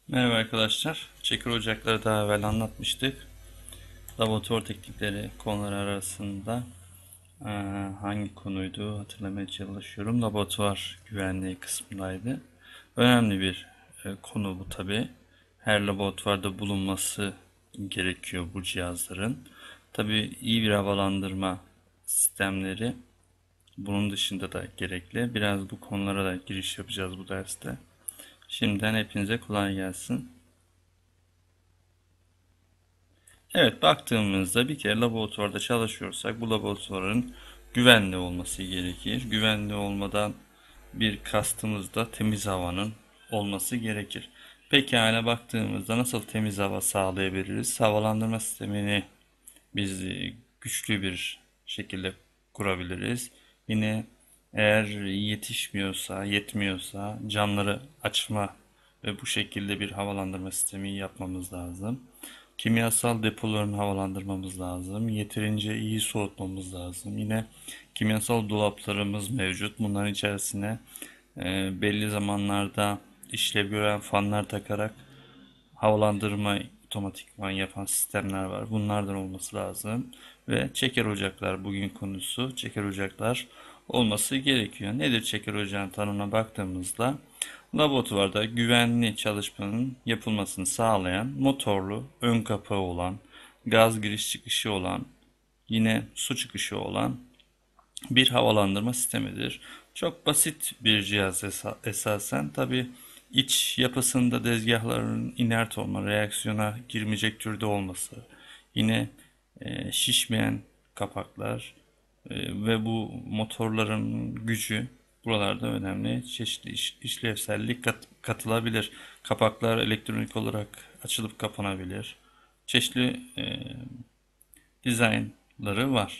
Merhaba arkadaşlar. Çeker ocakları daha evvel anlatmıştık. Laboratuvar teknikleri konuları arasında eee, hangi konuydu hatırlamaya çalışıyorum. Laboratuvar güvenliği kısmındaydı. Önemli bir konu bu tabi. Her laboratuvarda bulunması gerekiyor bu cihazların. Tabi iyi bir havalandırma sistemleri bunun dışında da gerekli. Biraz bu konulara da giriş yapacağız bu derste. Şimdiden hepinize kolay gelsin. Evet, baktığımızda bir kere laboratuvarda çalışıyorsak bu laboratuvarın güvenli olması gerekir. Güvenli olmadan bir kastımız da temiz havanın olması gerekir. Pekala, baktığımızda nasıl temiz hava sağlayabiliriz? Havalandırma sistemini biz güçlü bir şekilde kurabiliriz. Yine eğer yetişmiyorsa, yetmiyorsa camları açma ve bu şekilde bir havalandırma sistemi yapmamız lazım. Kimyasal depolarını havalandırmamız lazım. Yeterince iyi soğutmamız lazım. Yine kimyasal dolaplarımız mevcut. Bunların içerisine belli zamanlarda işlev gören fanlar takarak havalandırma otomatikman yapan sistemler var. Bunlardan olması lazım. Ve çeker ocaklar bugün konusu. Çeker ocaklar olması gerekiyor. Nedir çeker ocağın tanımına baktığımızda? Laboratuvarda güvenli çalışmanın yapılmasını sağlayan motorlu, ön kapağı olan, gaz giriş çıkışı olan, yine su çıkışı olan bir havalandırma sistemidir. Çok basit bir cihaz esasen. Tabi iç yapısında dezgahların inert olma, reaksiyona girmeyecek türde olması, yine şişmeyen kapaklar ve bu motorların gücü buralarda önemli. Çeşitli işlevsellik katılabilir. Kapaklar elektronik olarak açılıp kapanabilir. Çeşitli dizaynları var.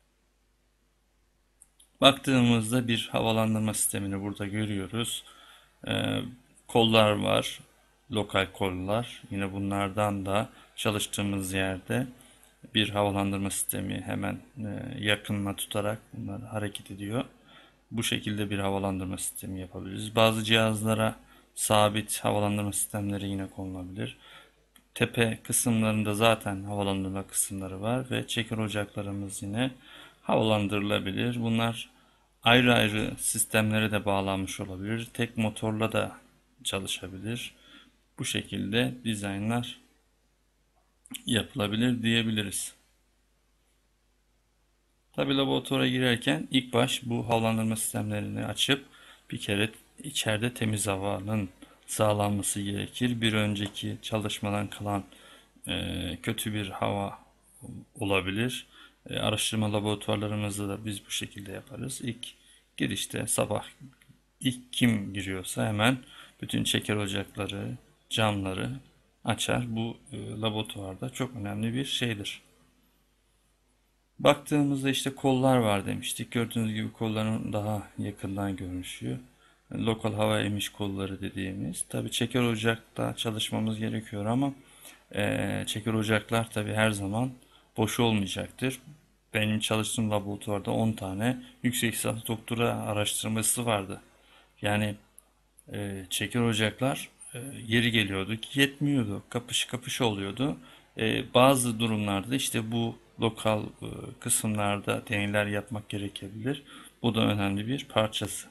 Baktığımızda bir havalandırma sistemini burada görüyoruz. Ee, Kollar var. Lokal kollar. Yine bunlardan da çalıştığımız yerde bir havalandırma sistemi hemen yakınına tutarak bunlar hareket ediyor. Bu şekilde bir havalandırma sistemi yapabiliriz. Bazı cihazlara sabit havalandırma sistemleri yine konulabilir. Tepe kısımlarında zaten havalandırma kısımları var ve çeker ocaklarımız yine havalandırılabilir. Bunlar ayrı ayrı sistemlere de bağlanmış olabilir. Tek motorla da çalışabilir. Bu şekilde dizaynlar yapılabilir diyebiliriz. Tabi laboratuvara girerken ilk baş bu havalandırma sistemlerini açıp bir kere içeride temiz havanın sağlanması gerekir. Bir önceki çalışmadan kalan kötü bir hava olabilir. Araştırma laboratuvarlarımızda da biz bu şekilde yaparız. İlk girişte sabah ilk kim giriyorsa hemen bütün çeker ocakları, camları açar. Bu laboratuvarda çok önemli bir şeydir. Baktığımızda işte kollar var demiştik. Gördüğünüz gibi kolların daha yakından görünüşüyor. Lokal hava emiş kolları dediğimiz. Tabii çeker ocakta çalışmamız gerekiyor ama çeker ocaklar tabii her zaman boş olmayacaktır. Benim çalıştığım laboratuvarda 10 tane yüksek lisans doktora araştırması vardı. Yani çeker ocaklar yeri geliyordu ki yetmiyordu. Kapış kapış oluyordu. Bazı durumlarda işte bu lokal kısımlarda deneyler yapmak gerekebilir. Bu da önemli bir parçası.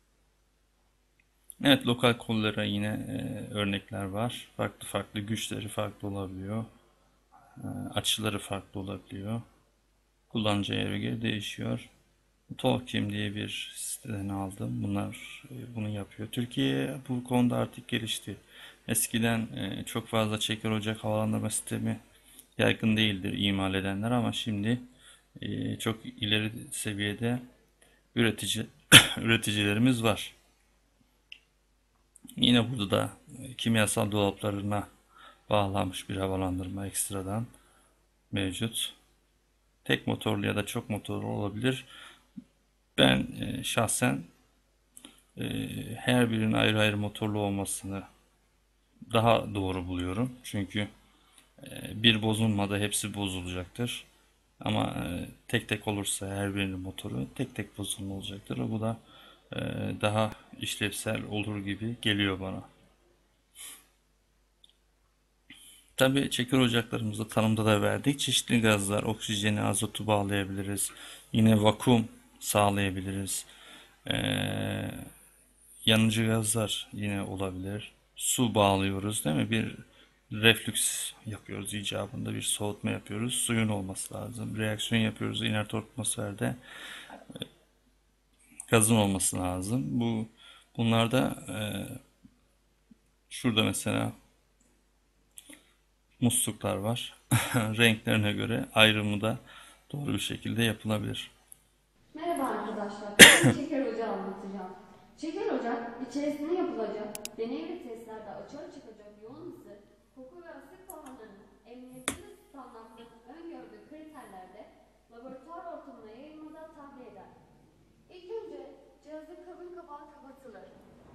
Evet, lokal kollara yine örnekler var. Farklı farklı güçleri farklı olabiliyor. Açıları farklı olabiliyor. Kullanıcıya göre değişiyor. Tolkien diye bir siteden aldım. Bunlar bunu yapıyor. Türkiye bu konuda artık gelişti. Eskiden çok fazla çeker ocak havalandırma sistemi yaygın değildir imal edenler ama şimdi çok ileri seviyede üretici üreticilerimiz var. Yine burada da kimyasal dolaplarına bağlanmış bir havalandırma ekstradan mevcut. Tek motorlu ya da çok motorlu olabilir. Ben şahsen her birinin ayrı ayrı motorlu olmasını daha doğru buluyorum. Çünkü bir bozulmada hepsi bozulacaktır. Ama tek tek olursa her birinin motoru tek tek bozulma olacaktır. Bu da daha işlevsel olur gibi geliyor bana. Tabii çekirdek ocaklarımızda tanımda da verdik. Çeşitli gazlar, oksijeni, azotu bağlayabiliriz. Yine vakum sağlayabiliriz. Ee, Yanıcı gazlar yine olabilir. Su bağlıyoruz değil mi? Bir reflüks yapıyoruz icabında bir soğutma yapıyoruz. Suyun olması lazım. Reaksiyon yapıyoruz inert atmosferde. Gazın olması lazım. Bunlarda şurada mesela musluklar var. Renklerine göre ayrımı da doğru bir şekilde yapılabilir. Merhaba arkadaşlar, bugün şeker ocağı anlatacağım. Şeker ocak, içerisinde yapılacak deney ve testlerde açığa çıkacak yoğun ısı, koku ve asit puanlarının emniyetli ve standartların öngördüğü kriterlerde laboratuvar ortamına yayılmadan tahliye eder. İlk önce cihazın kabin kapağı kapatılır.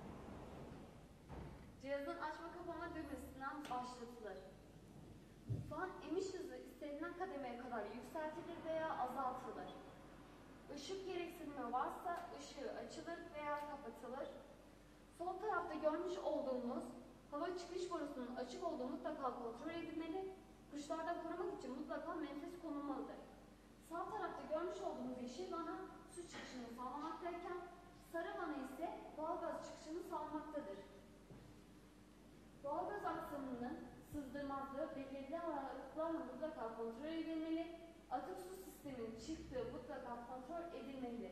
Cihazın açma kapama düğmesinden başlatılır. Fan emiş hızı istenilen kademeye kadar yükseltilir veya azaltılır. Işık gereksinimi varsa ışığı açılır veya kapatılır. Sol tarafta görmüş olduğumuz hava çıkış borusunun açık olduğu mutlaka kontrol edilmeli. Kuşlardan korumak için mutlaka menfez konulmalıdır. Sağ tarafta görmüş olduğumuz yeşil vana su çıkışını sağlamaktayken sarı vana ise doğalgaz çıkışını sağlamaktadır. Doğalgaz aksamının sızdırmazlığı belirli aralıklarla mutlaka kontrol edilmeli. Atık su sisteminin çıktığı mutlaka kontrol edilmelidir.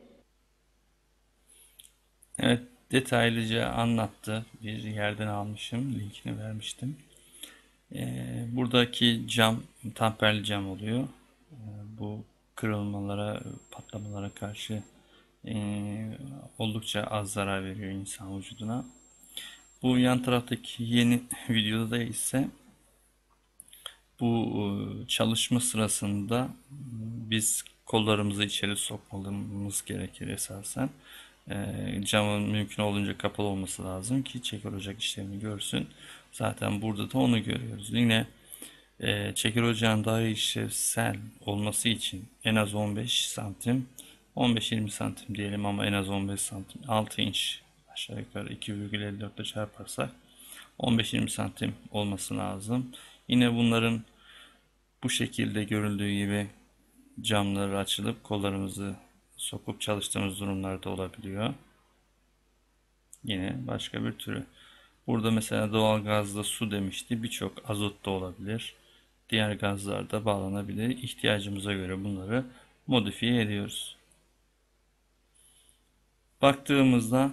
Evet, detaylıca anlattı. Bir yerden almışım, linkini vermiştim. Buradaki cam tamperli cam oluyor. Bu kırılmalara, patlamalara karşı oldukça az zarar veriyor insan vücuduna. Bu yan taraftaki yeni videoda ise bu çalışma sırasında biz kollarımızı içeri sokmamız gerekir esasen. Camın mümkün olduğunca kapalı olması lazım ki çeker ocak işlemini görsün. Zaten burada da onu görüyoruz. Yine çeker ocağın daha işlevsel olması için en az 15 santim, 15-20 santim diyelim ama en az 15 santim, 6 inç aşağı yukarı 2,54 ile çarparsak 15-20 santim olması lazım. Yine bunların bu şekilde görüldüğü gibi camları açılıp kollarımızı sokup çalıştığımız durumlarda olabiliyor. Yine başka bir türü. Burada mesela doğal gazda su demişti. Birçok azot da olabilir. Diğer gazlar da bağlanabilir. İhtiyacımıza göre bunları modifiye ediyoruz. Baktığımızda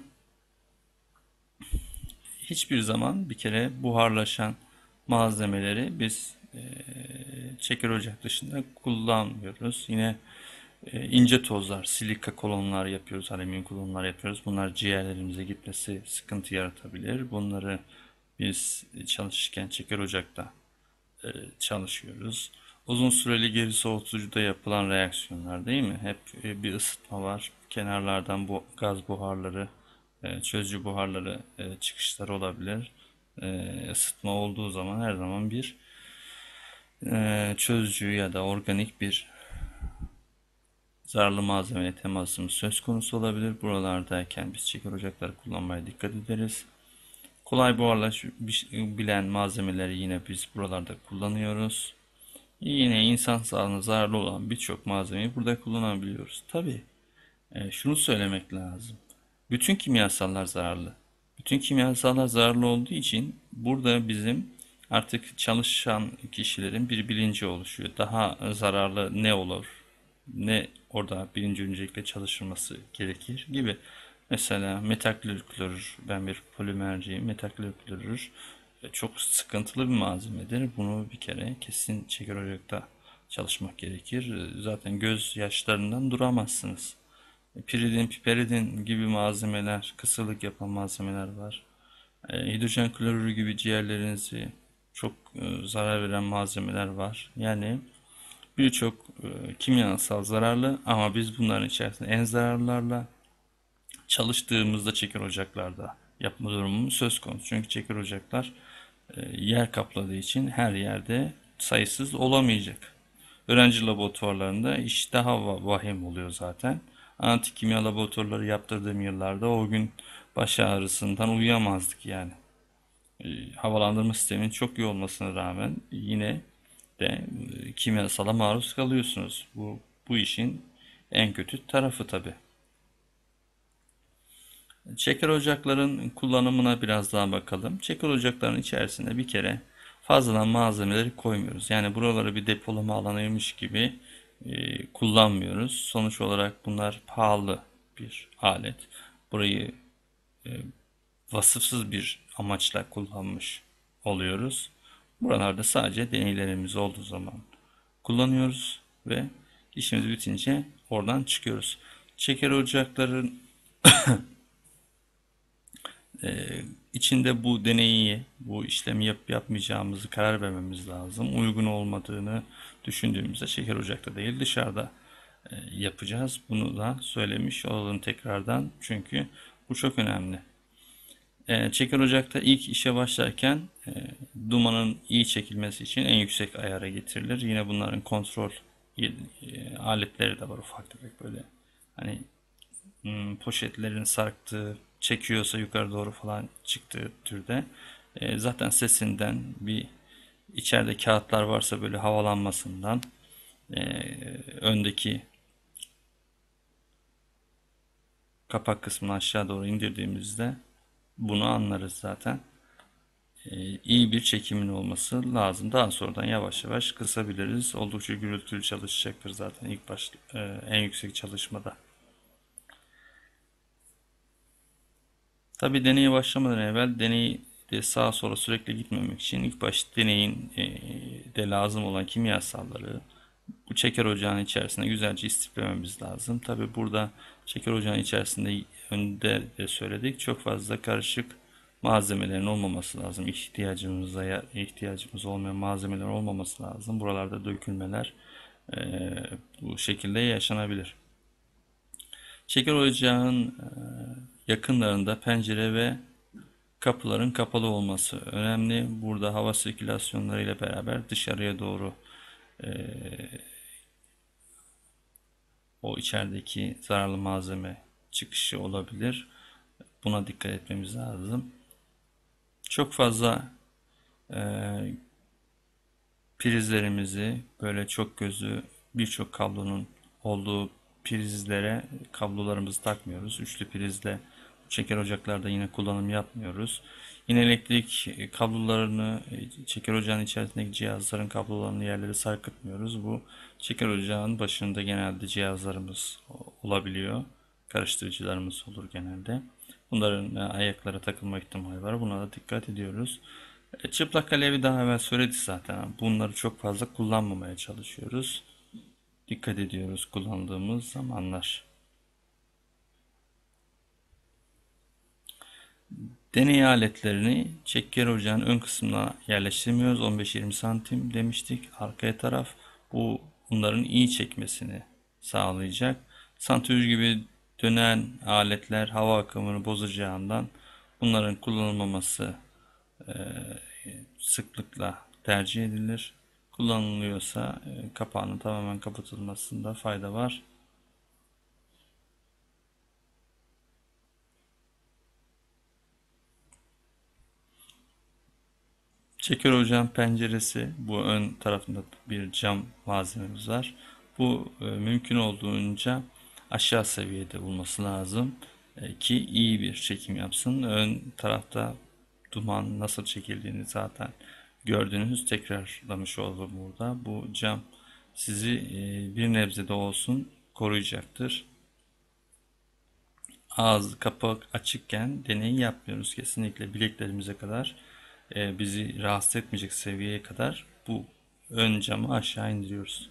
hiçbir zaman bir kere buharlaşan malzemeleri biz çeker ocak dışında kullanmıyoruz. Yine ince tozlar, silika kolonlar yapıyoruz, alüminyum kolonlar yapıyoruz. Bunlar ciğerlerimize gitmesi sıkıntı yaratabilir. Bunları biz çalışırken çeker ocakta çalışıyoruz. Uzun süreli geri soğutucuda yapılan reaksiyonlar değil mi? Hep bir ısıtma var. Kenarlardan bu gaz buharları, çözücü buharları çıkışları olabilir. Isıtma olduğu zaman her zaman bir çözücü ya da organik bir zararlı malzemeyle temasımız söz konusu olabilir. Buralardayken biz çeker ocakları kullanmaya dikkat ederiz. Kolay buharlaşabilen malzemeleri yine biz buralarda kullanıyoruz. Yine insan sağlığına zararlı olan birçok malzemeyi burada kullanabiliyoruz. Tabii şunu söylemek lazım. Bütün kimyasallar zararlı. Bütün kimyasallar zararlı olduğu için burada bizim artık çalışan kişilerin bir bilinci oluşuyor. Daha zararlı ne olur, ne orada birinci öncelikle çalışılması gerekir gibi. Mesela metaklorür, ben bir polimerciyim. Metaklorür çok sıkıntılı bir malzemedir. Bunu bir kere kesin çeker ocakta çalışmak gerekir. Zaten göz yaşlarından duramazsınız. Piridin, piperidin gibi malzemeler, kısırlık yapan malzemeler var. Hidrojen klorürü gibi ciğerlerinizi çok zarar veren malzemeler var. Yani birçok kimyasal zararlı ama biz bunların içerisinde en zararlılarla çalıştığımızda çeker ocaklarda yapma durumumuz söz konusu. Çünkü çeker ocaklar yer kapladığı için her yerde sayısız olamayacak. Öğrenci laboratuvarlarında iş daha vahim oluyor zaten. Analitik kimya laboratuvarları yaptırdığım yıllarda o gün baş ağrısından uyuyamazdık yani. Havalandırma sisteminin çok iyi olmasına rağmen yine de kimyasala maruz kalıyorsunuz. Bu işin en kötü tarafı tabii. Çeker ocakların kullanımına biraz daha bakalım. Çeker ocakların içerisinde bir kere fazladan malzemeleri koymuyoruz. Yani buraları bir depolama alanıymış gibi kullanmıyoruz. Sonuç olarak bunlar pahalı bir alet. Burayı vasıfsız bir amaçla kullanmış oluyoruz. Buralarda sadece deneylerimiz olduğu zaman kullanıyoruz ve işimiz bitince oradan çıkıyoruz. Çeker ocakların içinde bu deneyi, bu işlemi yapmayacağımızı karar vermemiz lazım. Uygun olmadığını düşündüğümüzde şeker ocakta değil dışarıda yapacağız. Bunu da söylemiş olalım tekrardan. Çünkü bu çok önemli. Çeker ocakta ilk işe başlarken dumanın iyi çekilmesi için en yüksek ayara getirilir. Yine bunların kontrol aletleri de var ufak tefek böyle. Hani poşetlerin sarktığı, çekiyorsa yukarı doğru falan çıktığı türde. Zaten sesinden bir içeride kağıtlar varsa böyle havalanmasından e, öndeki kapak kısmını aşağı doğru indirdiğimizde bunu anlarız zaten. İyi bir çekimin olması lazım. Daha sonradan yavaş yavaş kısabiliriz. Oldukça gürültülü çalışacaktır zaten ilk baş en yüksek çalışmada. Tabii deneye başlamadan evvel deneyi de sağa sola sürekli gitmemek için ilk baş deneyin de lazım olan kimyasalları bu çeker ocağının içerisine güzelce istiflememiz lazım. Tabii burada çeker ocağının içerisinde önde de söyledik çok fazla karışık malzemelerin olmaması lazım. İhtiyacımız olmayan malzemeler olmaması lazım. Buralarda dökülmeler bu şekilde yaşanabilir. Çeker ocağın yakınlarında pencere ve kapıların kapalı olması önemli. Burada hava sirkülasyonları ile beraber dışarıya doğru o içerideki zararlı malzeme çıkışı olabilir. Buna dikkat etmemiz lazım. Çok fazla e, prizlerimizi böyle çok gözü birçok kablonun olduğu prizlere kablolarımızı takmıyoruz. Üçlü prizle çeker ocaklarda yine kullanım yapmıyoruz. Yine elektrik kablolarını çeker ocağın içerisindeki cihazların kablolarını yerlere sarkıtmıyoruz. Bu çeker ocağın başında genelde cihazlarımız olabiliyor. Karıştırıcılarımız olur genelde. Bunların ayaklara takılma ihtimali var. Buna da dikkat ediyoruz. Çıplak alevi daha evvel söyledik zaten. Bunları çok fazla kullanmamaya çalışıyoruz. Dikkat ediyoruz kullandığımız zamanlar. Deney aletlerini çeker ocağın ön kısmına yerleştirmiyoruz. 15-20 santim demiştik. Arkaya taraf bunların iyi çekmesini sağlayacak. Santrifüj gibi dönen aletler hava akımını bozacağından bunların kullanılmaması sıklıkla tercih edilir. Kullanılıyorsa kapağının tamamen kapatılmasında fayda var. Çeker ocağın penceresi bu ön tarafında bir cam malzememiz var. Bu mümkün olduğunca aşağı seviyede olması lazım ki iyi bir çekim yapsın. Ön tarafta duman nasıl çekildiğini zaten gördüğünüz tekrarlamış oldum burada. Bu cam sizi bir nebze de olsun koruyacaktır. Ağız kapak açıkken deney yapmıyoruz kesinlikle bileklerimize kadar bizi rahatsız etmeyecek seviyeye kadar bu ön camı aşağı indiriyoruz.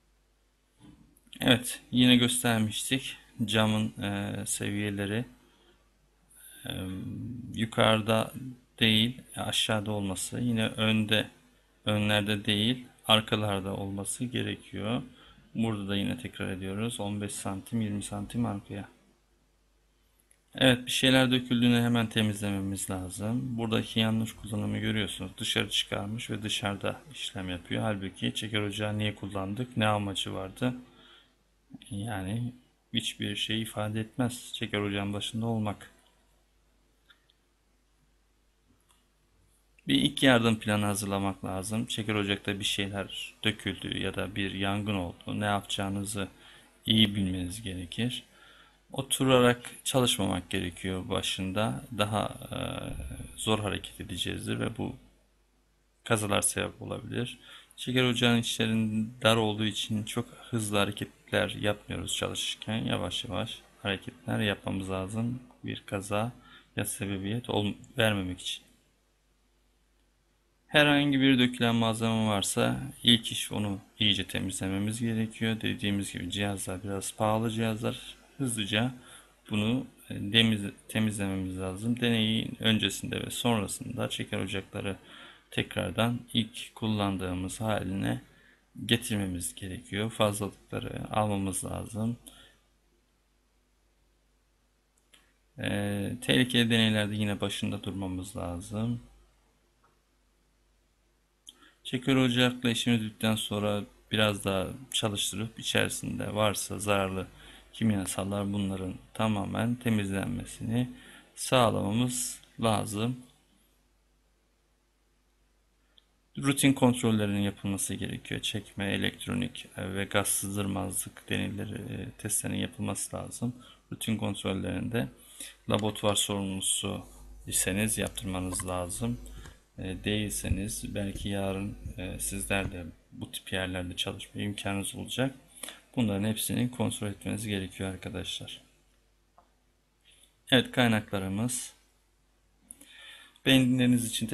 Evet yine göstermiştik camın seviyeleri yukarıda değil aşağıda olması yine önlerde değil arkalarda olması gerekiyor. Burada da yine tekrar ediyoruz 15 santim 20 santim arkaya. Evet bir şeyler döküldüğünü hemen temizlememiz lazım. Buradaki yanlış kullanımı görüyorsunuz. Dışarı çıkarmış ve dışarıda işlem yapıyor. Halbuki çeker ocağı niye kullandık? Ne amacı vardı? Yani hiçbir şey ifade etmez. Çeker ocağın başında olmak. Bir ilk yardım planı hazırlamak lazım. Şeker ocakta bir şeyler döküldü ya da bir yangın oldu. Ne yapacağınızı iyi bilmeniz gerekir. Oturarak çalışmamak gerekiyor başında. Daha zor hareket edeceğizdir ve bu kazalar sebep olabilir. Şeker ocağının içlerinin dar olduğu için çok hızlı hareketler yapmıyoruz çalışırken. Yavaş yavaş hareketler yapmamız lazım. Bir kaza ya sebebiyet vermemek için. Herhangi bir dökülen malzeme varsa ilk iş onu iyice temizlememiz gerekiyor. Dediğimiz gibi cihazlar biraz pahalı cihazlar. Hızlıca bunu temizlememiz lazım. Deneyin öncesinde ve sonrasında şeker ocakları tekrardan ilk kullandığımız haline getirmemiz gerekiyor. Fazlalıkları almamız lazım. Tehlikeli deneylerde yine başında durmamız lazım. Şeker ocakla işimiz bittikten sonra biraz daha çalıştırıp içerisinde varsa zararlı kimyasallar bunların tamamen temizlenmesini sağlamamız lazım. Rutin kontrollerinin yapılması gerekiyor. Çekme, elektronik ve gaz sızdırmazlık deneyleri, testlerinin yapılması lazım. Rutin kontrollerinde laboratuvar sorumlusu iseniz yaptırmanız lazım. Değilseniz belki yarın sizler de bu tip yerlerde çalışma imkanınız olacak. Bunların hepsini kontrol etmeniz gerekiyor arkadaşlar. Evet, kaynaklarımız. Beni dinlediğiniz için